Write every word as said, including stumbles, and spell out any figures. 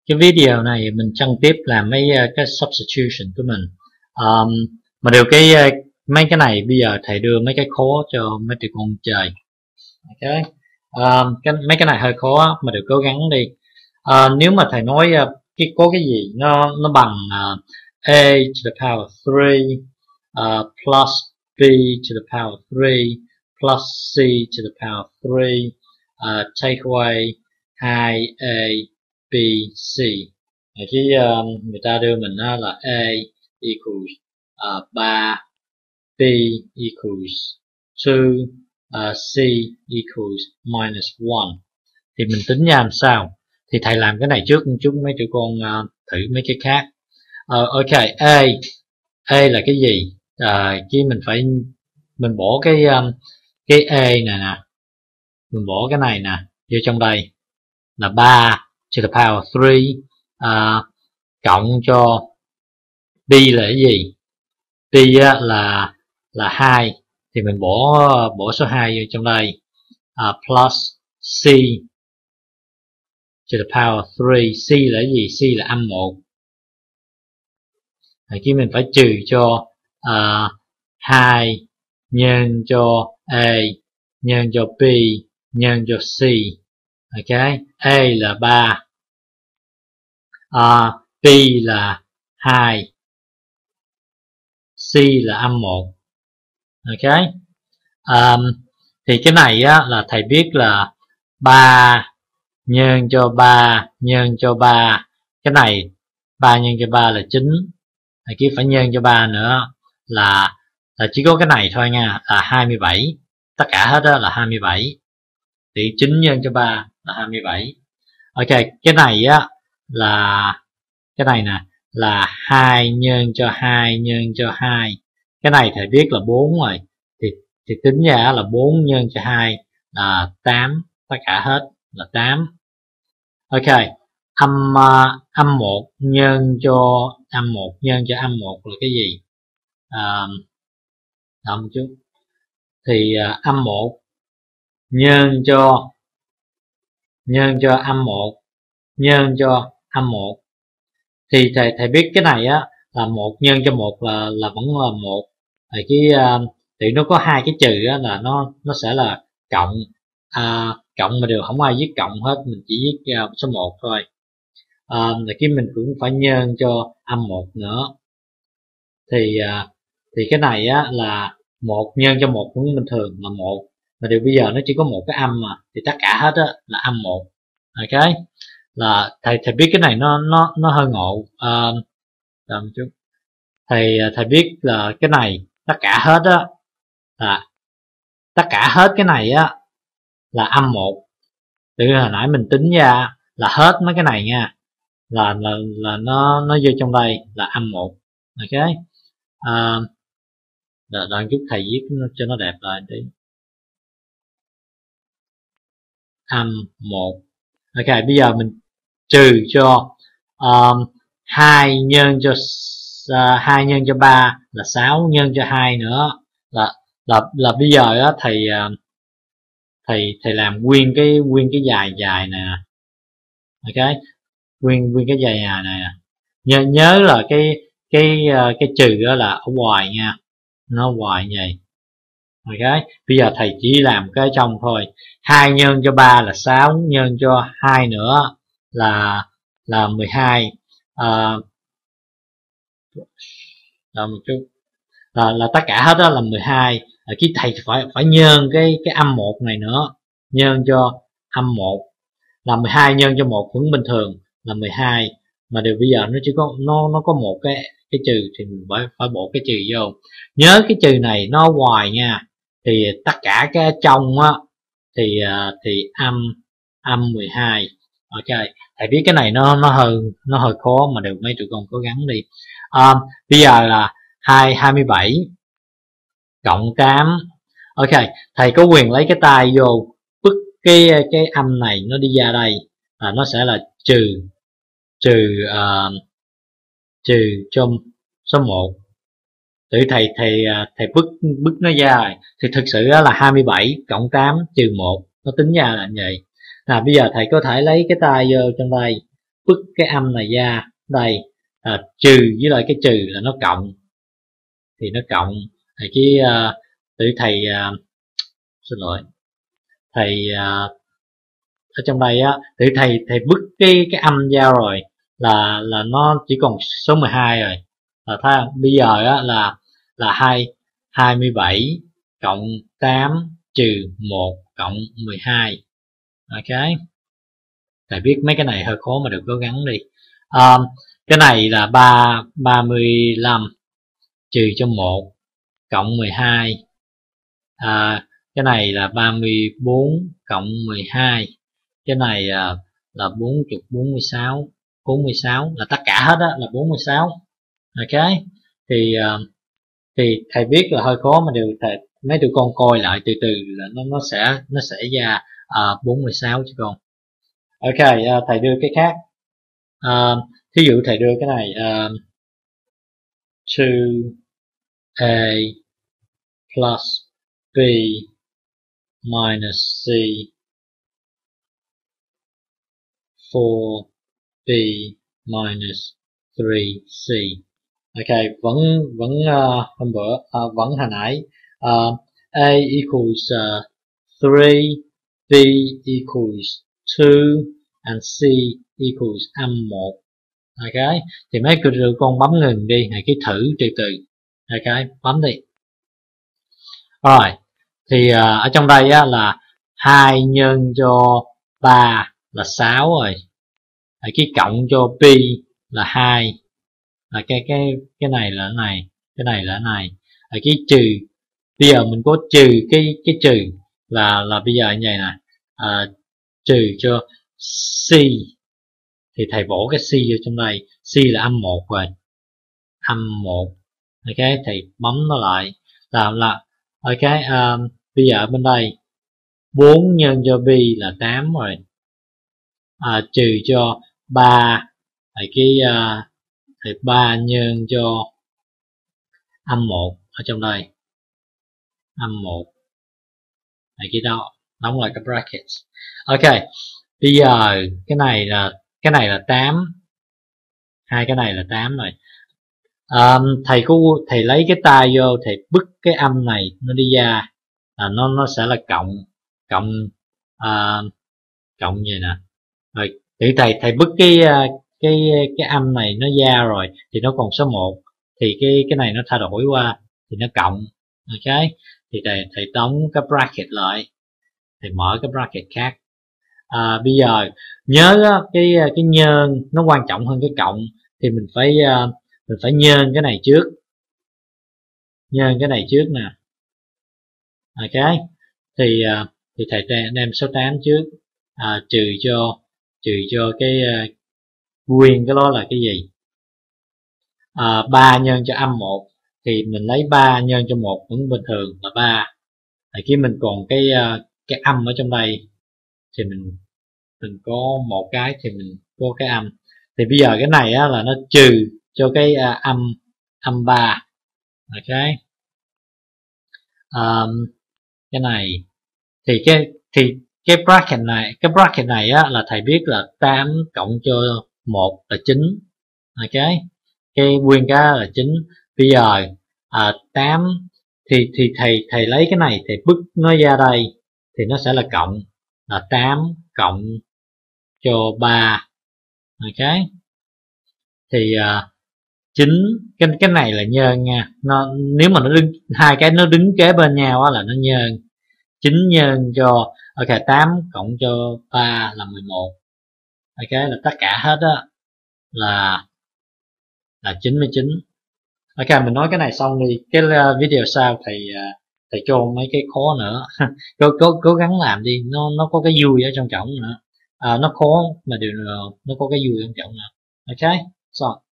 cái video này mình trực tiếp làm mấy uh, cái substitution của mình. Um, mà điều cái uh, mấy cái này bây giờ thầy đưa mấy cái khó cho mấy tụi con chơi. Okay. Um, cái, mấy cái này hơi khó mà đều cố gắng đi. Uh, nếu mà thầy nói uh, cái có cái gì nó nó bằng uh, a to the power three uh, plus b to the power three plus c to the power three uh, take away hai a b c. Chứ uh, người ta đưa mình uh, là a equals uh, ba, b equals two, uh, c equals minus one. Thì mình tính ra làm sao? Thì thầy làm cái này trước một chút, mấy tụi con uh, thử mấy cái khác. Uh, ok, a a là cái gì? Uh, chứ mình phải mình bỏ cái um, cái a này nè, mình bỏ cái này nè vô trong đây là ba to the power three uh, cộng cho b là cái gì? B á, là là hai, thì mình bỏ bỏ số hai vô trong đây uh, plus c to the power three. C là cái gì? C là âm một. Khi mình phải trừ cho uh, hai nhân cho a nhân cho b nhân cho c. Ok, a là ba, uh, b là hai, c là âm một. Ok, um, thì cái này á, là thầy biết là ba nhân cho ba nhân cho ba. Cái này ba nhân cho ba là chín. Thầy kia phải nhân cho ba nữa là là chỉ có cái này thôi nha, là hai mươi bảy. Tất cả hết đó là hai mươi bảy. Thì chín nhân cho ba là hai mươi bảy. Ok, cái này á là cái này nè là hai nhân cho hai nhân cho hai. Cái này thầy biết là bốn rồi. Thì thì tính ra là bốn nhân cho hai là tám, tất cả hết là tám. Ok, âm uh, âm một nhân cho âm một nhân cho âm một là cái gì? Uh, đợi một chút. Thì uh, âm một nhân cho nhân cho âm một nhân cho âm một. Thì thầy thầy biết cái này á là một nhân cho một là là vẫn là một. Thì cái uh, thì nó có hai cái trừ á, là nó nó sẽ là cộng, uh, cộng mà đều không ai viết cộng hết, mình chỉ viết uh, số một thôi. Uh, là cái mình cũng phải nhân cho âm một nữa. Thì uh, thì cái này á là một nhân cho một cũng bình thường là một, mà điều bây giờ nó chỉ có một cái âm mà, thì tất cả hết á là âm một. Ok, là thầy thầy biết cái này nó nó nó hơi ngộ. Uh, đợi một chút. Thầy thầy biết là cái này tất cả hết á là tất cả hết cái này á là âm một. Từ hồi nãy mình tính ra là hết mấy cái này nha, là là là nó nó vô trong đây là âm một. Ok, à, đợi, đợi chút thầy viết cho nó đẹp lại tí. Âm một. Ok, bây giờ mình trừ cho um, hai nhân cho uh, hai nhân cho ba là sáu, nhân cho hai nữa là là là bây giờ á thầy uh, thầy thầy làm nguyên cái nguyên cái dài dài nè. Ok, nguyên nguyên cái dài dài này nè. Nhớ nhớ là cái cái uh, cái trừ đó là ở ngoài nha, nó ngoài như vậy. Ok, bây giờ thầy chỉ làm cái trong thôi. Hai nhân cho ba là sáu, nhân cho hai nữa là là mười hai. À, là một chút là, là tất cả hết đó là mười hai. À, cái thầy phải phải nhân cái cái âm một này nữa, nhân cho âm một là mười hai nhân cho một vẫn bình thường là mười hai, mà điều bây giờ nó chỉ có nó nó có một cái cái trừ thì mình phải phải bổ cái trừ vô. Nhớ cái trừ này nó hoài nha, thì tất cả cái trong á thì thì âm âm mười hai. Ok, thầy biết cái này nó nó hơi nó hơi khó, mà đều mấy tụi con cố gắng đi. À, bây giờ là hai hai mươi bảy cộng tám. Ok, thầy có quyền lấy cái tay vô bứt cái cái âm này nó đi ra đây, là nó sẽ là trừ trừ uh, trừ cho số một. Tự thầy thầy thầy bứt bứt nó ra thì thực sự là hai mươi bảy cộng tám trừ một, nó tính ra là như vậy. Là bây giờ thầy có thể lấy cái tay vô trong đây bứt cái âm này ra đây, à, trừ với lại cái trừ là nó cộng, thì nó cộng thì cái uh, tự thầy uh, xin lỗi thầy uh, ở trong đây á, tự thầy thầy bứt cái cái âm ra rồi là là nó chỉ còn số mười hai rồi. Là thấy không? Bây giờ á là là hai hai mươi bảy cộng tám trừ một cộng mười hai. Ok, thầy biết mấy cái này hơi khó mà được cố gắng đi. À, cái này là ba ba mươi lăm trừ cho một cộng mười hai. À, cái này là ba mươi bốn cộng mười hai. Cái này là là bốn mươi, bốn mươi sáu, bốn mươi sáu là tất cả hết á là bốn mươi sáu. Ok, thì thì thầy biết là hơi khó mà điều thầy mấy tụi con coi lại từ từ là nó nó sẽ nó sẽ ra uh, bốn mươi sáu chứ con. Ok, uh, thầy đưa cái khác. Uh, thí dụ thầy đưa cái này uh, two a plus b minus c four b minus three c. Ok, vẫn vẫn uh, hôm bữa uh, vẫn hồi nãy uh, a equals uh, three, b equals two and c equals âm một. Ok, thì mấy cô đưa con bấm ngừng đi, hãy cứ thử từ từ. Ok, bấm đi. Rồi, thì uh, ở trong đây á, là hai nhân cho ba là sáu rồi. Hãy cứ cộng cho b là hai. Là cái cái cái này là cái này, cái này là cái này. Hãy cứ trừ. Bây giờ mình có trừ cái cái trừ là là bây giờ như vậy nè. À, trừ cho c thì thầy bổ cái c vô trong đây, c là âm một rồi, âm một. Ok, thầy bấm nó lại làm là ok. Um, bây giờ bên đây bốn nhân cho b là tám rồi, à, trừ cho ba thầy cái uh, thầy ba nhân cho âm một ở trong đây, âm một thầy cái đó đóng lại cái bracket. Ok, bây giờ cái này là cái này là tám, hai cái này là tám rồi. À, thầy có thầy lấy cái tay vô thầy bứt cái âm này nó đi ra là nó nó sẽ là cộng cộng à, cộng như nè. Rồi thì thầy thầy bứt cái cái cái âm này nó ra rồi thì nó còn số một, thì cái cái này nó thay đổi qua thì nó cộng. Ok, thì thầy thầy đóng cái bracket lại, thầy mở cái bracket khác. À, bây giờ nhớ cái cái nhân nó quan trọng hơn cái cộng, thì mình phải mình phải nhân cái này trước, nhân cái này trước nè. Ok, thì thì thầy đem số tám trước, à, trừ cho trừ cho cái nguyên cái đó là cái gì, à, ba nhân cho âm một thì mình lấy ba nhân cho một vẫn bình thường là ba. Thì khi mình còn cái cái âm ở trong đây thì mình mình có một cái thì mình có cái âm, thì bây giờ cái này á, là nó trừ cho cái uh, âm âm ba. Ok, um, cái này thì cái thì cái bracket này cái bracket này á, là thầy biết là tám cộng cho một là chín. Ok, cái nguyên cái là chín. Bây giờ à, tám thì thì thầy thầy lấy cái này thầy bứt nó ra đây thì nó sẽ là cộng, là tám cộng cho ba. Ok, thì uh, chín cái cái này là nhân nha, nó nếu mà nó đứng hai cái nó đứng kế bên nhau á là nó nhân. chín nhân cho ok tám cộng cho ba là mười một. Ok, là tất cả hết á là là chín mươi chín. Ok, mình nói cái này xong đi, cái video sau thầy thầy cho mấy cái khó nữa. cố cố cố gắng làm đi, nó nó có cái vui ở trong trọng nữa. À, nó khó mà điều nó có cái vui trong trọng nữa. Ok, xong.